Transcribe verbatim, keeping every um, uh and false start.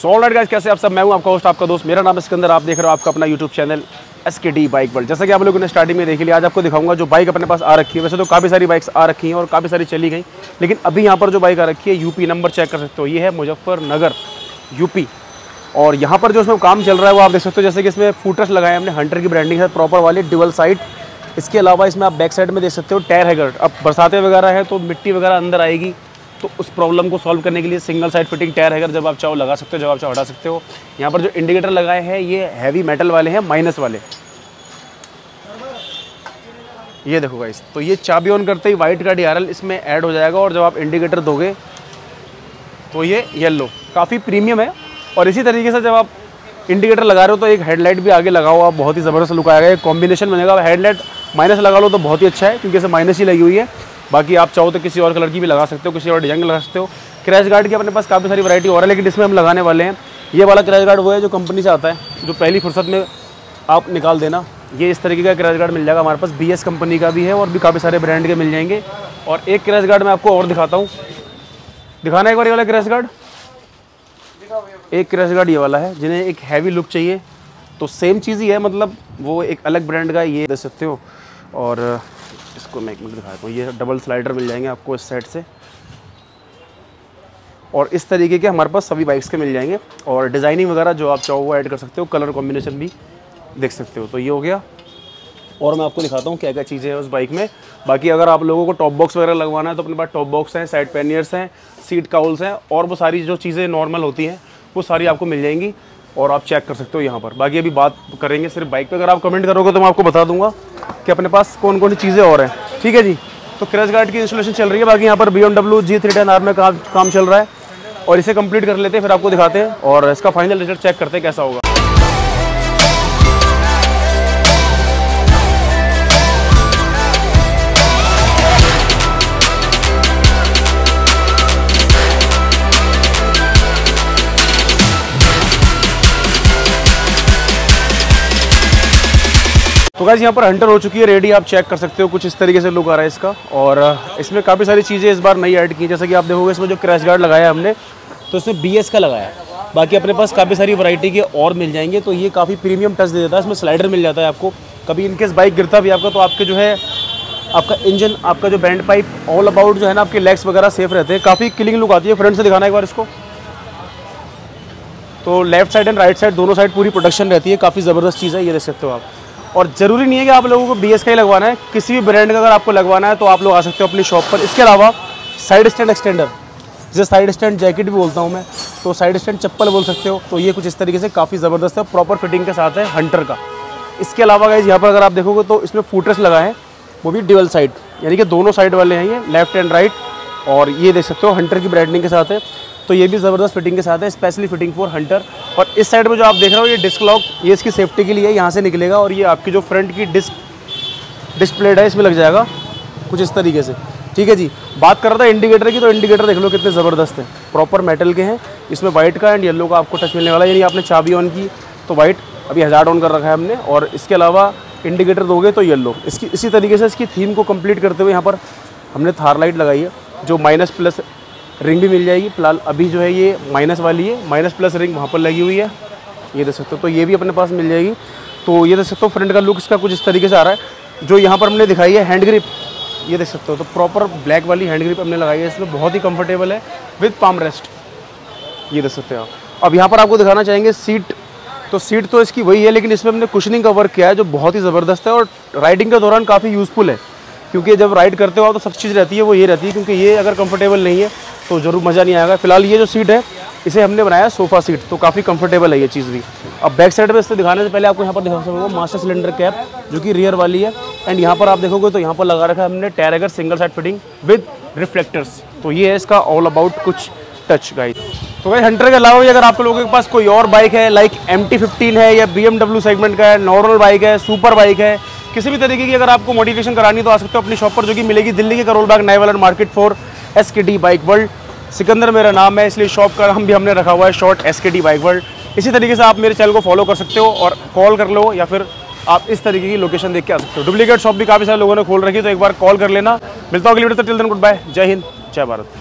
So alright guys, कैसे आप सब। मैं हूं आपका होस्ट, आपका दोस्त, मेरा नाम है सिकंदर। आप देख रहे हो आपका अपना YouTube channel S K D bike world. जैसा कि आप लोगों ने स्टार्टिंग में देख लिया, आज आपको दिखाऊंगा जो बाइक अपने पास आ रखी है। वैसे तो काफ़ी सारी बाइक्स आ रखी हैं और काफ़ी सारी चली गई, लेकिन अभी यहाँ पर जो बाइक आ रखी है, यूपी नंबर चेक कर सकते हो, ये है मुजफ्फरनगर यूपी। और यहाँ पर जो इसमें काम चल रहा है वो आप देख सकते हो। जैसे कि इसमें फूटर्स लगाए हमने हंटर की ब्रांडिंग है, प्रॉपर वाली ड्यूअल साइड। इसके अलावा इसमें आप बैक साइड में देख सकते हो टायर हैगर। अब बरसातें वगैरह है तो मिट्टी वगैरह अंदर आएगी, तो उस प्रॉब्लम को सॉल्व करने के लिए single side fitting tyre hugger जब आप चाहो लगा सकते हो, जब आप चाहो हटा सकते हो। यहाँ पर जो इंडिकेटर लगाए हैं ये हैवी मेटल वाले हैं, माइनस वाले। ये देखो गाइस, तो ये चाबी ऑन करते ही वाइट का डी आर एल इसमें ऐड हो जाएगा, और जब आप इंडिकेटर दोगे तो ये येलो, काफ़ी प्रीमियम है। और इसी तरीके से जब आप इंडिकेटर लगा रहे हो तो एक हेडलाइट भी आगे लगाओ आप, बहुत ही ज़बरदस्त लुक आएगा, एक कॉम्बिनेशन बनेगा। हेडलाइट माइनस लगा लो तो बहुत ही अच्छा है, क्योंकि इसे माइनस ही लगी हुई है। बाकी आप चाहो तो किसी और कलर की भी लगा सकते हो, किसी और डिजाइन लगा सकते हो। क्रैश गार्ड की अपने पास काफ़ी सारी वैरायटी और है, लेकिन इसमें हम लगाने वाले हैं ये वाला क्रैश गार्ड। वो है जो कंपनी से आता है, जो पहली फुर्सत में आप निकाल देना। ये इस तरीके का क्रैश गार्ड मिल जाएगा हमारे पास, बी एस कंपनी का भी है और भी काफ़ी सारे ब्रांड के मिल जाएंगे। और एक क्रैश गार्ड मैं आपको और दिखाता हूँ, दिखाना एक बार ये वाला क्रैश गार्ड। एक क्रैश गार्ड ये वाला है, जिन्हें एक हैवी लुक चाहिए तो सेम चीज़ ही है, मतलब वो एक अलग ब्रांड का ये दे सकते हो। और इसको मैं एक मिनट दिखाता हूँ, ये डबल स्लाइडर मिल जाएंगे आपको इस साइड से, और इस तरीके के हमारे पास सभी बाइक्स के मिल जाएंगे। और डिज़ाइनिंग वगैरह जो आप चाहो वो ऐड कर सकते हो, कलर कॉम्बिनेशन भी देख सकते हो। तो ये हो गया, और मैं आपको दिखाता हूँ क्या क्या चीज़ें हैं उस बाइक में। बाकी अगर आप लोगों को टॉप बॉक्स वगैरह लगवाना है तो अपने पास टॉप बॉक्स हैं, साइड पैनियर्स हैं, सीट काउल्स हैं, और वो सारी जो चीज़ें नॉर्मल होती हैं वो सारी आपको मिल जाएंगी, और आप चेक कर सकते हो यहाँ पर। बाकी अभी बात करेंगे सिर्फ बाइक पे। अगर आप कमेंट करोगे तो मैं आपको बता दूंगा कि अपने पास कौन कौन सी चीज़ें और हैं, ठीक है जी। तो क्रैश गार्ड की इंस्टॉलेशन चल रही है। बाकी यहाँ पर B M W G three ten R में काम काम चल रहा है, और इसे कंप्लीट कर लेते हैं, फिर आपको दिखाते हैं और इसका फाइनल रिजल्ट चेक करते हैं कैसा होगा। तो गाइस यहाँ पर हंटर हो चुकी है रेडी, आप चेक कर सकते हो। कुछ इस तरीके से लुक आ रहा है इसका, और इसमें काफ़ी सारी चीज़ें इस बार नई ऐड की। जैसे कि आप देखोगे इसमें जो क्रैश गार्ड लगाया हमने, तो इसमें बी एस का लगाया है। बाकी अपने पास काफ़ी सारी वैरायटी के और मिल जाएंगे, तो ये काफ़ी प्रीमियम टच दे देता है। इसमें स्लाइडर मिल जाता है आपको, कभी इनकेस बाइक गिरता भी आपका तो आपके जो है आपका इंजन, आपका जो बैंड पाइप, ऑल अबाउट जो है ना, आपके लेग्स वगैरह सेफ रहते हैं। काफ़ी किलिंग लुक आती है। फ्रंट से दिखाना एक बार इसको, तो left side and right side दोनों साइड पूरी प्रोटेक्शन रहती है। काफ़ी ज़बरदस्त चीज़ है, ये देख सकते हो आप। और ज़रूरी नहीं है कि आप लोगों को बी एस का ही लगवाना है, किसी भी ब्रांड का अगर आपको लगवाना है तो आप लोग आ सकते हो अपनी शॉप पर। इसके अलावा साइड स्टैंड एक्सटेंडर, जिसे साइड स्टैंड जैकेट भी बोलता हूँ मैं, तो साइड स्टैंड चप्पल बोल सकते हो। तो ये कुछ इस तरीके से काफ़ी ज़बरदस्त है, प्रॉपर फिटिंग के साथ है हंटर का। इसके अलावा गाइस यहाँ पर अगर आप देखोगे तो इसमें फूटर्स लगाए हैं, वो भी ड्यूअल साइड, यानी कि दोनों साइड वाले हैं, ये लेफ्ट एंड राइट। और ये देख सकते हो हंटर की ब्रांडिंग के साथ है, तो ये भी ज़बरदस्त फिटिंग के साथ है, स्पेशली फिटिंग फॉर हंटर। और इस साइड में जो आप देख रहे हो ये डिस्क लॉक, ये इसकी सेफ्टी के लिए यहाँ से निकलेगा, और ये आपकी जो फ्रंट की डिस्क डिस्क प्लेट है इसमें लग जाएगा कुछ इस तरीके से, ठीक है जी। बात कर रहा था इंडिकेटर की, तो इंडिकेटर देख लो कितने ज़बरदस्त है, प्रॉपर मेटल के हैं। इसमें वाइट का एंड येलो का आपको टच मिलने वाला है, यानी आपने चाबी ऑन की तो वाइट, अभी हज़ार ऑन कर रखा है हमने, और इसके अलावा इंडिकेटर दोगे तो येलो। इसकी इसी तरीके से इसकी थीम को कंप्लीट करते हुए यहाँ पर हमने थार लाइट लगाई है, जो माइनस प्लस रिंग भी मिल जाएगी। फिलहाल अभी जो है ये माइनस वाली है, माइनस प्लस रिंग वहाँ पर लगी हुई है, ये देख सकते हो। तो ये भी अपने पास मिल जाएगी। तो ये देख सकते हो फ्रंट का लुक इसका कुछ इस तरीके से आ रहा है। जो यहाँ पर हमने दिखाई है हैंड ग्रिप, ये देख सकते हो, तो प्रॉपर ब्लैक वाली हैंड ग्रिप हमने लगाई है। इसमें बहुत ही कंफर्टेबल है विद पाम रेस्ट, ये देख सकते हो आप। अब यहाँ पर आपको दिखाना चाहेंगे सीट, तो सीट तो इसकी वही है, लेकिन इसमें हमने कुशनिंग का वर्क किया है जो बहुत ही ज़बरदस्त है, और राइडिंग के दौरान काफ़ी यूज़फुल है। क्योंकि जब राइड करते हो तो सब चीज़ रहती है वो ये रहती है, क्योंकि ये अगर कंफर्टेबल नहीं है तो ज़रूर मज़ा नहीं आएगा। फिलहाल ये जो सीट है इसे हमने बनाया सोफ़ा सीट, तो काफ़ी कंफर्टेबल है ये चीज़ भी। अब बैक साइड में इससे दिखाने से पहले आपको यहाँ पर दिखा सकूँगा मास्टर सिलेंडर कैप, जो कि रियर वाली है। एंड यहाँ पर आप देखोगे तो यहाँ पर लगा रखा है हमने tyre hugger single side fitting with reflectors. तो ये है इसका ऑल अबाउट कुछ टच गाइड। तो भाई हंटर के अलावा भी अगर आप लोगों के पास कोई और बाइक है, लाइक एम टी फिफ्टीन है, या बी एम डब्ल्यू सेगमेंट का है, नॉर्मल बाइक है, सुपर बाइक है, किसी भी तरीके की अगर आपको मॉडिफिकेशन करानी तो आ सकते हो अपनी शॉप पर, जो कि मिलेगी दिल्ली के Karol Bagh Naiwala market for S K D bike world. Sikandar मेरा नाम है, इसलिए शॉप का नाम भी हमने रखा हुआ है short S K D bike world. इसी तरीके से आप मेरे चैनल को फॉलो कर सकते हो, और कॉल कर लो, या फिर आप इस तरीके की लोकेशन देख के आ सकते हो। डुप्लीकेट शॉप भी काफ़ी सारे लोगों ने खोल रखी, तो एक बार कॉल कर लेना। मिलता हूँ अगली वीडियो तक, टिल देन गुड बाय, जय हिंद, जय भारत।